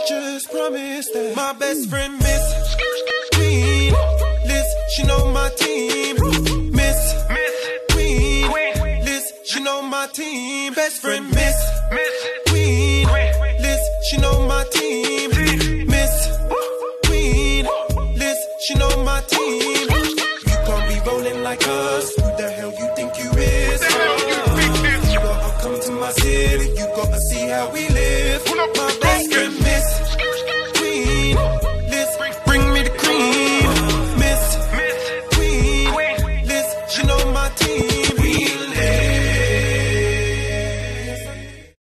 just promise that my best friend Miss Queen Liz, she know my team. Miss Queen Liz, she know my team. Best friend Miss Queen Liz, she know my team.